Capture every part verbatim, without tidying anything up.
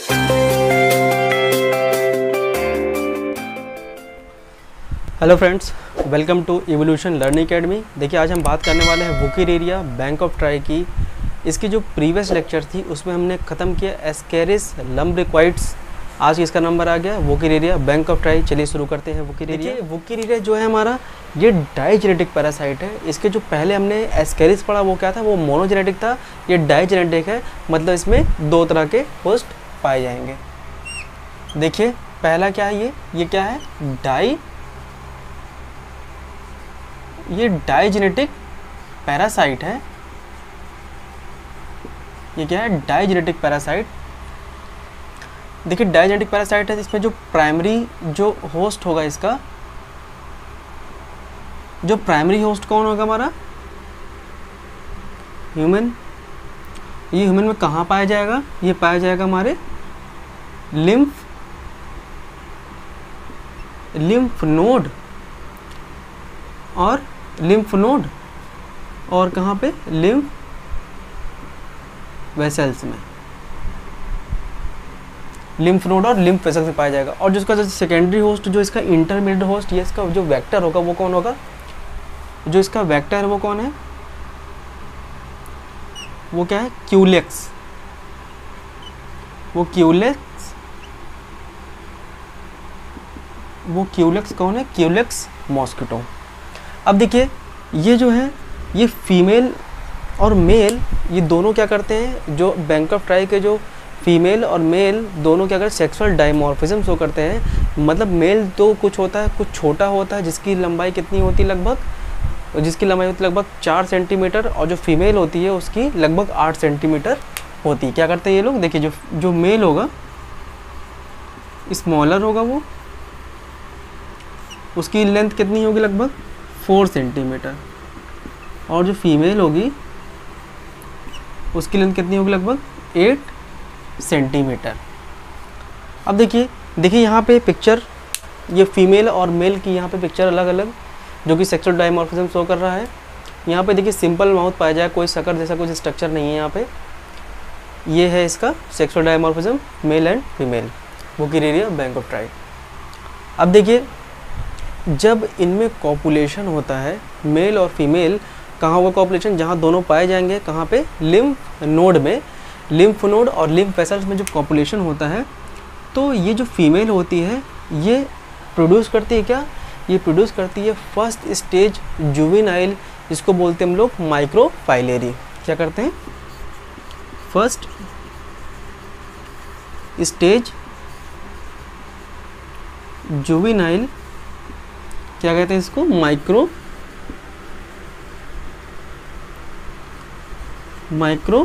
Hello friends, welcome to evolution learning academy. देखिए, आज हम बात करने वाले हैं वुकेरिया बैंक ऑफ ट्राई की। इसकी जो प्रीवियस लेक्चर थी उसमें हमने ख़त्म किया एस्केरिस लम्ब्रिक्वाइड्स। आज इसका नंबर आ गया वुकेरिया बैंक ऑफ ट्राई। चलिए शुरू करते हैं। वुकेरिया वुकेरिया जो है हमारा, ये डाइजेनेटिक पैरासाइट है। इसके जो पहले हमने एस्केरिस पढ़ा वो क्या था, वो मोनोजेनेटिक था। ये डाइजेनेटिक है, मतलब इसमें दो तरह के होस्ट पाए जाएंगे। देखिए पहला क्या है, ये ये क्या है, डाई ये डाइजेनेटिक पैरासाइट है। ये क्या है, डाइजेनेटिक पैरासाइट। देखिए डाइजेनेटिक पैरासाइट है, इसमें जो प्राइमरी जो होस्ट होगा, इसका जो प्राइमरी होस्ट कौन होगा, हमारा ह्यूमन। ये ह्यूमन में कहाँ पाया जाएगा, ये पाया जाएगा हमारे लिम्फ लिम्फ नोड और लिम्फ नोड और कहाँ पे, लिम्फ वेसल्स में। लिम्फ नोड और लिम्फ वेसल्स में पाया जाएगा। और जिसका जो सेकेंडरी होस्ट, जो इसका इंटरमीडिएट होस्ट, ये इसका जो वेक्टर होगा वो कौन होगा, जो इसका वेक्टर है वो कौन है, वो क्या है, क्यूलेक्स। वो क्यूलेक्स वो क्यूलेक्स कौन है, क्यूलेक्स मॉस्किटो। अब देखिए ये जो है, ये फीमेल और मेल, ये दोनों क्या करते हैं, जो बैंक ऑफ ट्राई के जो फीमेल और मेल दोनों क्या करते हैं, सेक्सुअल डायमॉर्फिज्म शो करते हैं। मतलब मेल तो कुछ होता है, कुछ छोटा होता है, जिसकी लंबाई कितनी होती है, लगभग जिसकी लंबाई होती है लगभग चार सेंटीमीटर, और जो फीमेल होती है उसकी लगभग आठ सेंटीमीटर होती है। क्या करते हैं ये लोग, देखिए जो जो मेल होगा स्मॉलर होगा, वो उसकी लेंथ कितनी होगी, लगभग फोर सेंटीमीटर, और जो फीमेल होगी उसकी लेंथ कितनी होगी, लगभग एट सेंटीमीटर। अब देखिए देखिए यहाँ पे पिक्चर, ये फीमेल और मेल की यहाँ पे पिक्चर अलग अलग, जो कि सेक्सुअल डायमॉर्फिज्म शो कर रहा है। यहाँ पे देखिए सिंपल माउथ पाया जाए, कोई शक्कर जैसा कुछ स्ट्रक्चर नहीं है यहाँ पे। ये है इसका sexual dimorphism, male and female, Wuchereria bank of try. अब देखिए जब इनमें कॉपुलेशन होता है, मेल और फीमेल, कहाँ हुआ कॉपुलेशन, जहाँ दोनों पाए जाएंगे, कहाँ पे, लिम्फ नोड में। लिम्फ नोड और लिम्फ वेसल्स में जो कॉपुलेशन होता है, तो ये जो फीमेल होती है ये प्रोड्यूस करती है क्या, ये प्रोड्यूस करती है फर्स्ट स्टेज जुवेनाइल, इसको बोलते हैं हम लोग माइक्रोफाइलेरी। क्या करते हैं, फर्स्ट स्टेज जुवेनाइल, क्या कहते हैं इसको, माइक्रो माइक्रो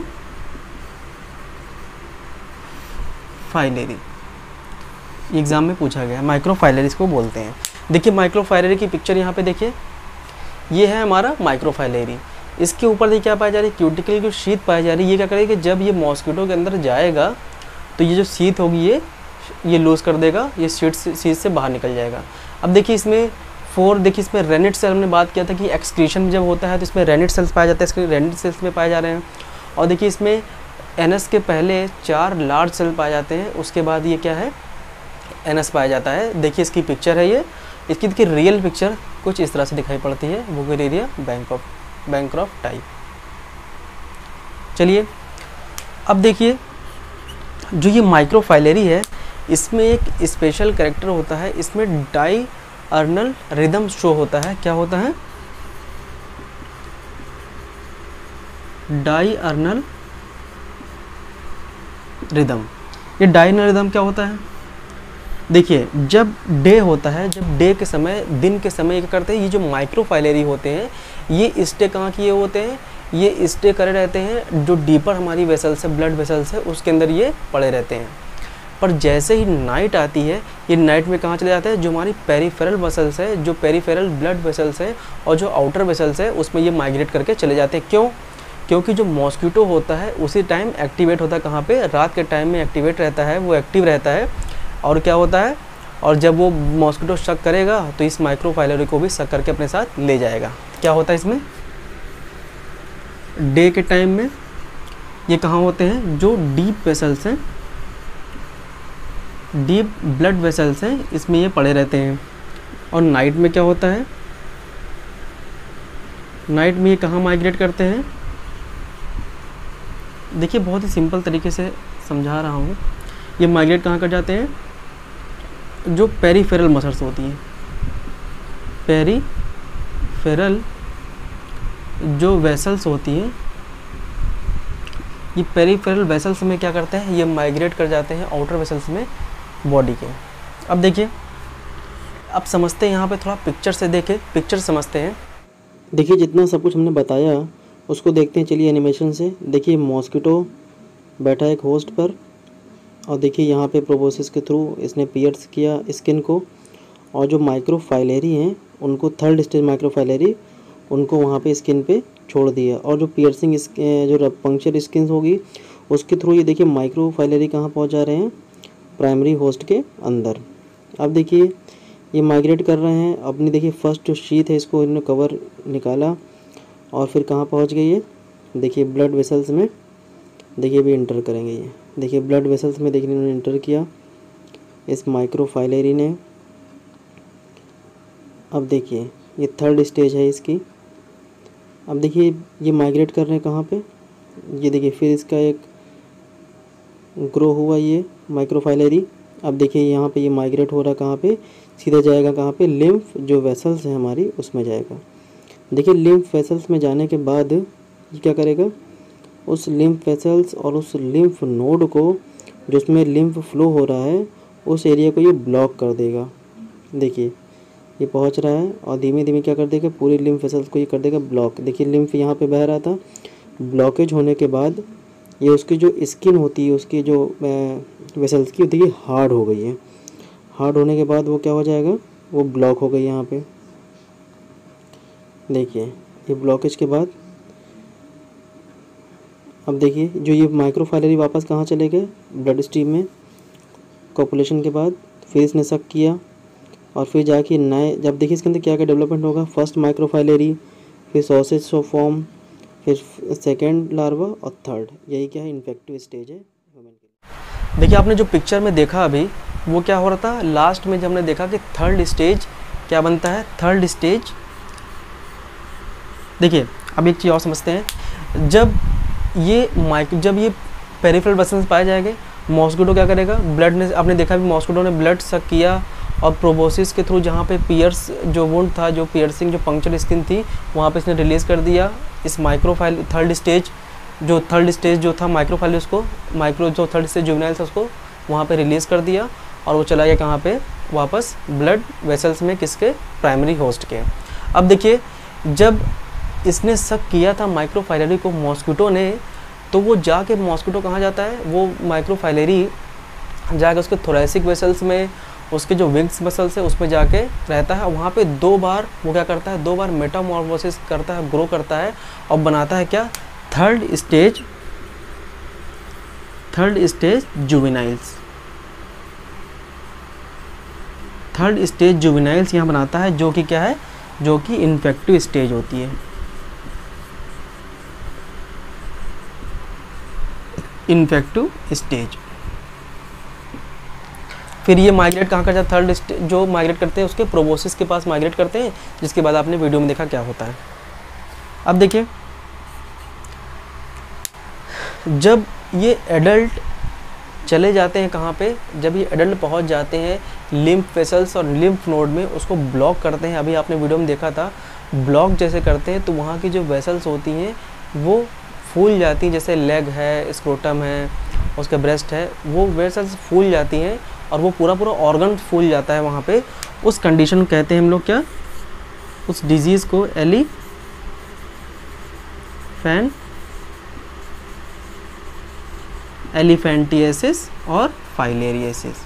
फाइलेरी। एग्जाम में पूछा गया है, माइक्रोफाइलेरी इसको बोलते हैं। देखिए माइक्रोफाइलेरी की पिक्चर यहाँ पे देखिए, ये है हमारा माइक्रोफाइलेरी। इसके ऊपर देखिए क्या पाया जा रही है, क्यूटिकल की शीट पाई जा रही है। ये क्या करेगी, जब ये मॉस्किटो के अंदर जाएगा तो ये जो शीट होगी ये ये लूज कर देगा, ये शीट से शीट से बाहर निकल जाएगा। अब देखिए इसमें फोर, देखिए इसमें रेनिट सेल, हमने बात किया था कि एक्सक्रीशन जब होता है तो इसमें रेनिट सेल्स पाए जाते हैं, इसके रेनिट सेल्स में पाए जा रहे हैं। और देखिए इसमें एनएस के पहले चार लार्ज सेल पाए जाते हैं, उसके बाद ये क्या है, एनएस पाया जाता है। देखिए इसकी पिक्चर है ये, इसकी देखिए रियल पिक्चर कुछ इस तरह से दिखाई पड़ती है, Wuchereria bank of bancrofti. चलिए अब देखिए जो ये माइक्रोफाइलेरी है, इसमें एक स्पेशल कैरेक्टर होता है, इसमें डाई अर्नल रिदम शो होता है। क्या होता है, डाई अर्नल रिदम। ये डाई अर्नल रिदम क्या होता है, देखिए जब डे होता है, जब डे के समय, दिन के समय क्या करते हैं, ये जो माइक्रोफाइलेरी होते हैं ये स्टे कहाँ किए होते हैं, ये स्टे करे रहते हैं जो डीपर हमारी वेसल्स है, ब्लड वेसल्स है, उसके अंदर ये पड़े रहते हैं। पर जैसे ही नाइट आती है, ये नाइट में कहाँ चले जाते हैं, जो हमारी पेरिफेरल वेसल्स है, जो पेरिफेरल ब्लड वेसल्स है और जो आउटर वेसल्स है, उसमें ये माइग्रेट करके चले जाते हैं। क्यों, क्योंकि जो मॉस्किटो होता है उसी टाइम एक्टिवेट होता है, कहाँ पे, रात के टाइम में एक्टिवेट रहता है, वो एक्टिव रहता है। और क्या होता है, और जब वो मॉस्किटो शक करेगा तो इस माइक्रोफाइलेरी को भी शक करके अपने साथ ले जाएगा। क्या होता है इसमें, डे के टाइम में ये कहाँ होते हैं, जो डीप वेसल्स हैं, डीप ब्लड वेसल्स हैं, इसमें ये पड़े रहते हैं। और नाइट में क्या होता है, नाइट में ये कहाँ माइग्रेट करते हैं? देखिए बहुत ही सिंपल तरीके से समझा रहा हूँ। ये माइग्रेट कहाँ कर जाते हैं? जो पेरीफेरल मसल्स होती हैं, पेरीफेरल जो वेसल्स होती हैं, ये पेरीफेरल वेसल्स में क्या करते हैं? ये माइग्रेट कर जाते हैं आउटर वेसल्स में बॉडी के। अब देखिए, अब समझते हैं यहाँ पे थोड़ा पिक्चर से, देखें पिक्चर समझते हैं। देखिए जितना सब कुछ हमने बताया उसको देखते हैं, चलिए एनिमेशन से। देखिए मॉस्किटो बैठा है एक होस्ट पर, और देखिए यहाँ पे प्रोबोसिस के थ्रू इसने पियर्स किया स्किन को, और जो माइक्रोफाइलेरी हैं उनको, थर्ड स्टेज माइक्रोफाइलेरी, उनको वहाँ पे स्किन पे छोड़ दिया। और जो पियर्सिंग जो पंक्चर स्किन होगी उसके थ्रू ये देखिए माइक्रोफाइलेरी कहाँ पहुँच जा रहे हैं? प्राइमरी होस्ट के अंदर। अब देखिए ये माइग्रेट कर रहे हैं। अपनी देखिए फर्स्ट जो शीथ है इसको इन्होंने कवर निकाला, और फिर कहाँ पहुँच गई है? देखिए ब्लड वेसल्स में, देखिए भी इंटर करेंगे ये। देखिए ब्लड वेसल्स में देखिए इन्होंने इंटर किया इस माइक्रोफाइलेरी ने। अब देखिए ये थर्ड स्टेज है इसकी। अब देखिए ये माइग्रेट कर रहे हैं कहाँ पे? ये देखिए फिर इसका एक ग्रो हुआ ये माइक्रोफाइलेरी। अब देखिए यहाँ पे ये माइग्रेट हो रहा है कहाँ पे? सीधा जाएगा कहाँ पे? लिम्फ जो वेसल्स है हमारी उसमें जाएगा। देखिए लिम्फ वेसल्स में जाने के बाद ये क्या करेगा? उस लिम्फ वेसल्स और उस लिम्फ नोड को, जो उसमें लिम्फ फ्लो हो रहा है, उस एरिया को ये ब्लॉक कर देगा। देखिए ये पहुंच रहा है और धीमे धीमे क्या कर देगा? पूरी लिम्फ वेसल्स को ये कर देगा ब्लॉक। देखिए लिम्फ यहाँ पे बह रहा था, ब्लॉकेज होने के बाद ये उसकी जो स्किन होती है, उसकी जो वेसल्स की, देखिए हार्ड हो गई है। हार्ड होने के बाद वो क्या हो जाएगा? वो ब्लॉक हो गई यहाँ पे। देखिए ये ब्लॉकेज के बाद अब देखिए जो ये माइक्रोफाइलेरी वापस कहाँ चले गए? ब्लड स्ट्रीम में कॉपुलेशन के बाद। फिर इसने सक किया और फिर जाके नए, जब देखिए इसके अंदर क्या क्या डेवलपमेंट होगा? फर्स्ट माइक्रोफाइलेरी, फिर सॉसेज ऑफ फॉर्म, फिर सेकेंड लार्वा, और थर्ड, यही क्या है? इन्फेक्टिव स्टेज है ह्यूमन के लिए। देखिए आपने जो पिक्चर में देखा अभी, वो क्या हो रहा था? लास्ट में जब हमने देखा कि थर्ड स्टेज क्या बनता है? थर्ड स्टेज, देखिए अब एक चीज़ और समझते हैं। जब ये माइक जब ये पेरिफेरल वेसल्स पाए जाएंगे, मॉस्किटो क्या करेगा? ब्लड ने, आपने देखा भी मॉस्किटो ने ब्लड सक किया और प्रोबोसिस के थ्रू जहाँ पे पियर्स जो वुंड था, जो पियर्सिंग जो पंक्चर स्किन थी, वहाँ पे इसने रिलीज़ कर दिया इस माइक्रोफाइल थर्ड स्टेज, जो थर्ड स्टेज जो था माइक्रोफाइल, उसको माइक्रो जो थर्ड स्टेज जुवेनाइल था उसको वहाँ पे रिलीज़ कर दिया, और वो चला गया कहाँ पे? वापस ब्लड वेसल्स में, किसके? प्राइमरी होस्ट के। अब देखिए जब इसने शक किया था माइक्रोफाइलेरी को मॉस्किटो ने, तो वो जाके मॉस्किटो कहाँ जाता है? वो माइक्रोफाइलेरी जाके उसके थोरेसिक वेसल्स में, उसके जो विंग्स मसल्स है उसमें जाके रहता है। वहाँ पे दो बार वो क्या करता है? दो बार मेटामॉर्फोसिस करता है, ग्रो करता है, और बनाता है क्या? Third stage, third stage juveniles. Third stage juveniles यहाँ बनाता है, जो कि क्या है? जो कि इन्फेक्टिव स्टेज होती है। Infective stage. फिर ये माइग्रेट कहाँ कर जाता? थर्ड स्टेज जो माइग्रेट करते हैं उसके प्रोबोसिस के पास माइग्रेट करते हैं, जिसके बाद आपने वीडियो में देखा क्या होता है। अब देखिए जब ये एडल्ट चले जाते हैं कहाँ पे? जब ये एडल्ट पहुँच जाते हैं लिम्फ वेसल्स और लिम्फ नोड में, उसको ब्लॉक करते हैं। अभी आपने वीडियो में देखा था, ब्लॉक जैसे करते हैं तो वहाँ की जो वेसल्स होती हैं वो फूल जाती हैं, जैसे लेग है, स्क्रोटम है, उसका ब्रेस्ट है, वो वेसल्स फूल जाती हैं और वो पूरा पूरा ऑर्गन फूल जाता है वहाँ पे। उस कंडीशन को कहते हैं हम लोग क्या? उस डिजीज़ को एलिफेंट एलिफेंटिएसिस और फाइलेरिएसिस।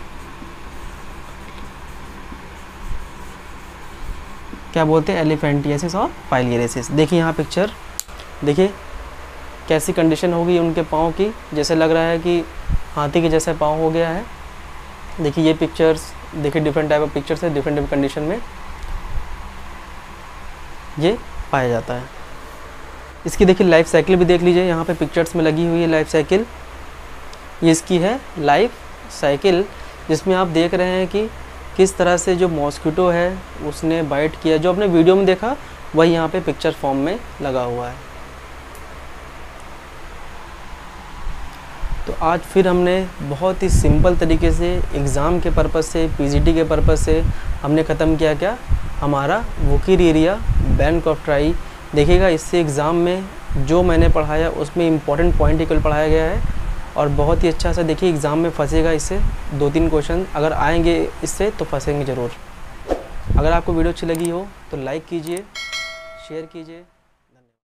क्या बोलते हैं? एलिफेंटिएसिस और फाइलेरिएसिस। देखिए यहाँ पिक्चर, देखिए कैसी कंडीशन होगी उनके पाँव की, जैसे लग रहा है कि हाथी के जैसा पाँव हो गया है। देखिए ये पिक्चर्स, देखिए डिफरेंट टाइप ऑफ पिक्चर्स है, डिफरेंट डिफरेंट कंडीशन में ये पाया जाता है। इसकी देखिए लाइफ साइकिल भी देख लीजिए, यहाँ पे पिक्चर्स में लगी हुई है लाइफ साइकिल। ये इसकी है लाइफ साइकिल जिसमें आप देख रहे हैं कि किस तरह से जो मॉस्किटो है उसने बाइट किया। जो आपने वीडियो में देखा वही यहाँ पे पिक्चर फॉर्म में लगा हुआ है। तो आज फिर हमने बहुत ही सिंपल तरीके से एग्ज़ाम के पर्पज़ से, पीजीटी के पर्पज़ से हमने ख़त्म किया क्या, हमारा वोकिबलरी बैंक ऑफ ट्राई। देखिएगा इससे एग्ज़ाम में जो मैंने पढ़ाया उसमें इम्पॉर्टेंट पॉइंट केवल पढ़ाया गया है और बहुत ही अच्छा सा देखिए एग्ज़ाम में फंसेगा। इससे दो तीन क्वेश्चन अगर आएंगे इससे तो फंसेंगे ज़रूर। अगर आपको वीडियो अच्छी लगी हो तो लाइक कीजिए, शेयर कीजिए।